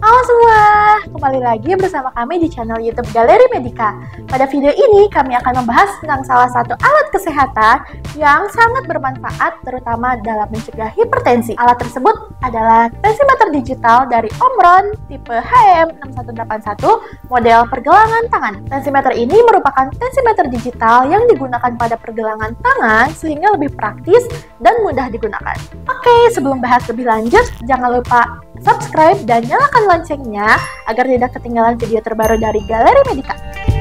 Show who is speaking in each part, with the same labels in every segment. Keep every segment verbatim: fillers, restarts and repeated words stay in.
Speaker 1: Halo semua, kembali lagi bersama kami di channel YouTube Galeri Medica. Pada video ini kami akan membahas tentang salah satu alat kesehatan yang sangat bermanfaat terutama dalam mencegah hipertensi. Alat tersebut adalah tensimeter digital dari Omron tipe H M enam satu delapan satu model pergelangan tangan. Tensimeter ini merupakan tensimeter digital yang digunakan pada pergelangan tangan sehingga lebih praktis dan mudah digunakan. Oke, sebelum bahas lebih lanjut, jangan lupa subscribe dan nyalakan loncengnya agar tidak ketinggalan video terbaru dari Galeri Medica.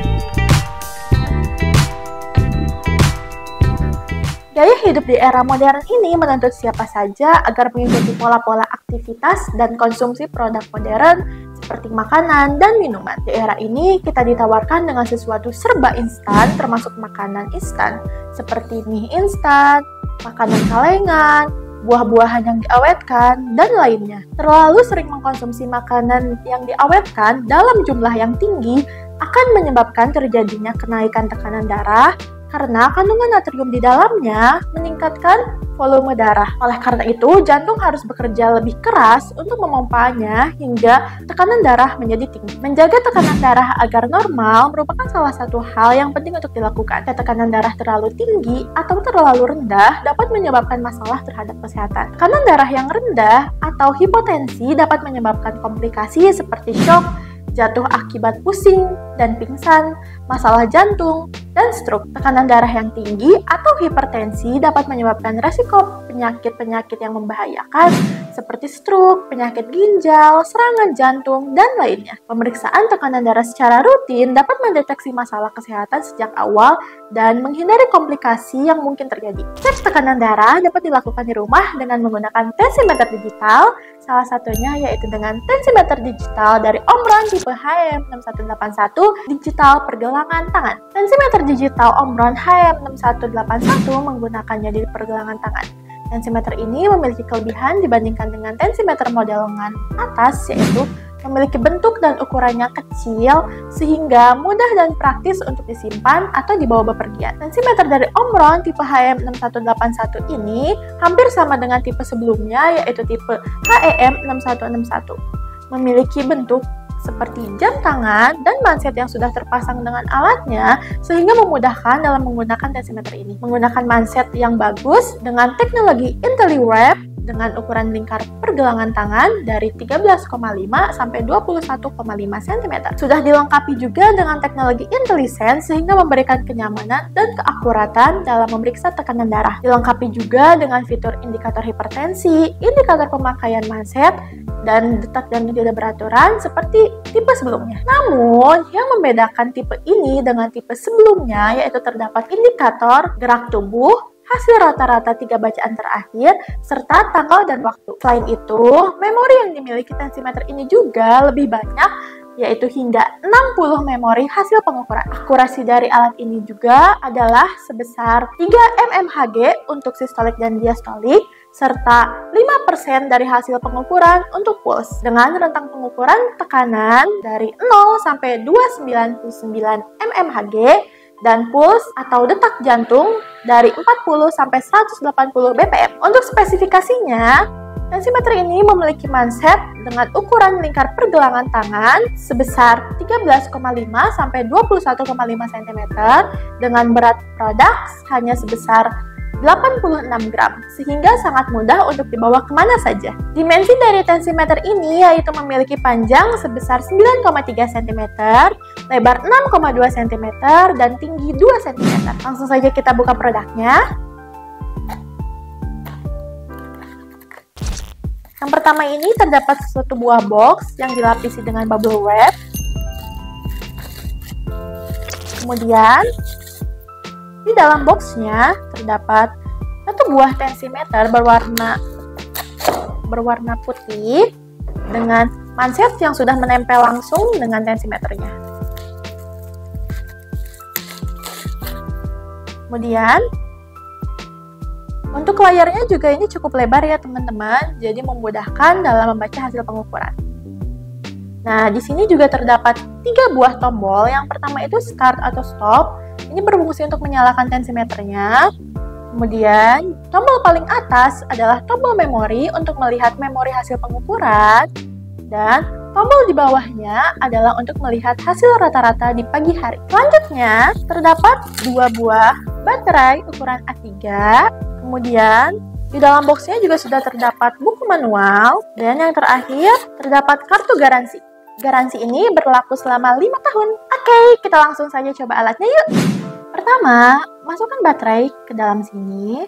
Speaker 1: Gaya hidup di era modern ini menuntut siapa saja agar mengikuti pola-pola aktivitas dan konsumsi produk modern seperti makanan dan minuman. Di era ini kita ditawarkan dengan sesuatu serba instan, termasuk makanan instan seperti mie instan, makanan kalengan, buah-buahan yang diawetkan, dan lainnya. Terlalu sering mengkonsumsi makanan yang diawetkan dalam jumlah yang tinggi akan menyebabkan terjadinya kenaikan tekanan darah karena kandungan natrium di dalamnya meningkatkan volume darah. Oleh karena itu, jantung harus bekerja lebih keras untuk memompanya hingga tekanan darah menjadi tinggi. Menjaga tekanan darah agar normal merupakan salah satu hal yang penting untuk dilakukan. Tekanan darah terlalu tinggi atau terlalu rendah dapat menyebabkan masalah terhadap kesehatan. Tekanan darah yang rendah atau hipotensi dapat menyebabkan komplikasi seperti shock, jatuh akibat pusing dan pingsan, masalah jantung, dan stroke. Tekanan darah yang tinggi atau hipertensi dapat menyebabkan resiko penyakit-penyakit yang membahayakan seperti stroke, penyakit ginjal, serangan jantung, dan lainnya. Pemeriksaan tekanan darah secara rutin dapat mendeteksi masalah kesehatan sejak awal dan menghindari komplikasi yang mungkin terjadi. Cek tekanan darah dapat dilakukan di rumah dengan menggunakan tensimeter digital, salah satunya yaitu dengan tensimeter digital dari Omron tipe H M enam satu delapan satu digital pergelangan tangan. Tensimeter digital Omron H M enam satu delapan satu menggunakannya di pergelangan tangan. Tensimeter ini memiliki kelebihan dibandingkan dengan tensimeter model lengan atas, yaitu memiliki bentuk dan ukurannya kecil sehingga mudah dan praktis untuk disimpan atau dibawa bepergian. Tensimeter dari Omron tipe H M enam satu delapan satu ini hampir sama dengan tipe sebelumnya, yaitu tipe H E M enam satu enam satu. Memiliki bentuk seperti jam tangan dan manset yang sudah terpasang dengan alatnya sehingga memudahkan dalam menggunakan tensimeter ini. Menggunakan manset yang bagus dengan teknologi IntelliWrap dengan ukuran lingkar pergelangan tangan dari tiga belas koma lima sampai dua puluh satu koma lima sentimeter. Sudah dilengkapi juga dengan teknologi IntelliSense sehingga memberikan kenyamanan dan keakuratan dalam memeriksa tekanan darah. Dilengkapi juga dengan fitur indikator hipertensi, indikator pemakaian manset, dan detak jantung tidak beraturan seperti tipe sebelumnya. Namun, yang membedakan tipe ini dengan tipe sebelumnya yaitu terdapat indikator gerak tubuh, hasil rata-rata tiga bacaan terakhir, serta tanggal dan waktu. Selain itu, memori yang dimiliki tensimeter ini juga lebih banyak, yaitu hingga enam puluh memori hasil pengukuran. Akurasi dari alat ini juga adalah sebesar tiga mmHg untuk sistolik dan diastolik, serta lima persen dari hasil pengukuran untuk puls, dengan rentang pengukuran tekanan dari nol sampai dua ratus sembilan puluh sembilan mmHg dan puls atau detak jantung dari empat puluh sampai seratus delapan puluh B P M. Untuk spesifikasinya, tensimeter ini memiliki manset dengan ukuran lingkar pergelangan tangan sebesar tiga belas koma lima sampai dua puluh satu koma lima sentimeter dengan berat produk hanya sebesar delapan puluh enam gram, sehingga sangat mudah untuk dibawa kemana saja. Dimensi dari tensimeter ini yaitu memiliki panjang sebesar sembilan koma tiga sentimeter, lebar enam koma dua sentimeter, dan tinggi dua sentimeter. Langsung saja kita buka produknya. Yang pertama ini terdapat satu buah box yang dilapisi dengan bubble wrap. Kemudian di dalam boxnya terdapat satu buah tensimeter berwarna berwarna putih dengan manset yang sudah menempel langsung dengan tensimeternya. Kemudian untuk layarnya juga ini cukup lebar ya teman-teman, jadi memudahkan dalam membaca hasil pengukuran. Nah, di sini juga terdapat tiga buah tombol. Yang pertama itu start atau stop. Ini berfungsi untuk menyalakan tensimeternya. Kemudian, tombol paling atas adalah tombol memori untuk melihat memori hasil pengukuran. Dan Tombol di bawahnya adalah untuk melihat hasil rata-rata di pagi hari. Selanjutnya, terdapat dua buah baterai ukuran A tiga. Kemudian, di dalam boxnya juga sudah terdapat buku manual. Dan yang terakhir, terdapat kartu garansi. Garansi ini berlaku selama lima tahun. Oke, kita langsung saja coba alatnya yuk. Pertama, masukkan baterai ke dalam sini.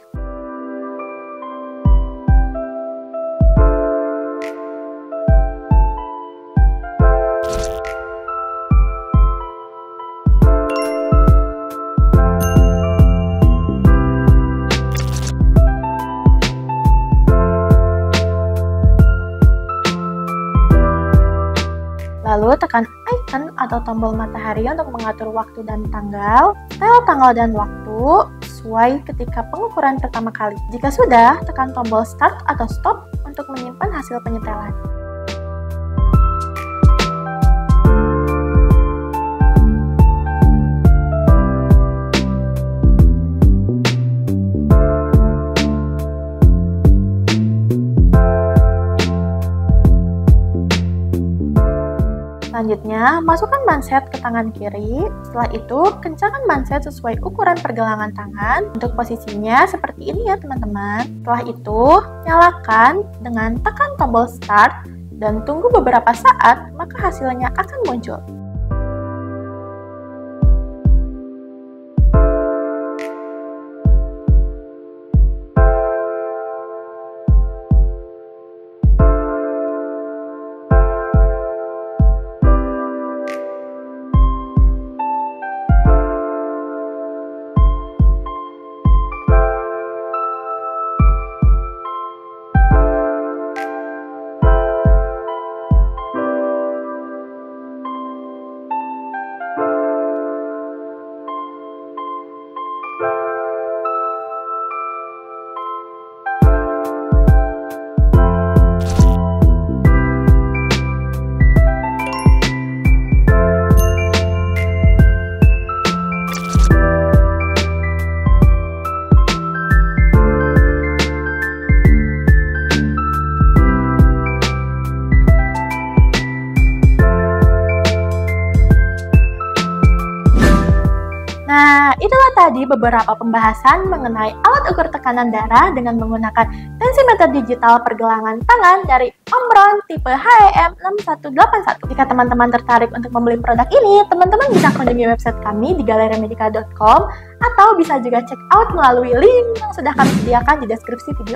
Speaker 1: Lalu tekan icon atau tombol matahari untuk mengatur waktu dan tanggal, setel tanggal dan waktu sesuai ketika pengukuran pertama kali. Jika sudah, tekan tombol start atau stop untuk menyimpan hasil penyetelan. Selanjutnya, masukkan manset ke tangan kiri. Setelah itu, kencangkan manset sesuai ukuran pergelangan tangan. Untuk posisinya seperti ini ya teman-teman. Setelah itu, nyalakan dengan tekan tombol start dan tunggu beberapa saat, maka hasilnya akan muncul. Nah, itulah tadi beberapa pembahasan mengenai alat ukur tekanan darah dengan menggunakan tensimeter digital pergelangan tangan dari Omron tipe H E M enam satu delapan satu. Jika teman-teman tertarik untuk membeli produk ini, teman-teman bisa kunjungi website kami di galeri medica dot com atau bisa juga check out melalui link yang sudah kami sediakan di deskripsi video.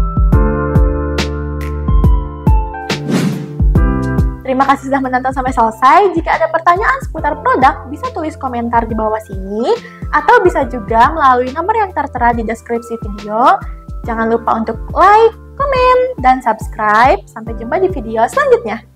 Speaker 1: Terima kasih sudah menonton sampai selesai. Jika ada pertanyaan seputar produk, bisa tulis komentar di bawah sini, atau bisa juga melalui nomor yang tertera di deskripsi video. Jangan lupa untuk like, komen, dan subscribe. Sampai jumpa di video selanjutnya.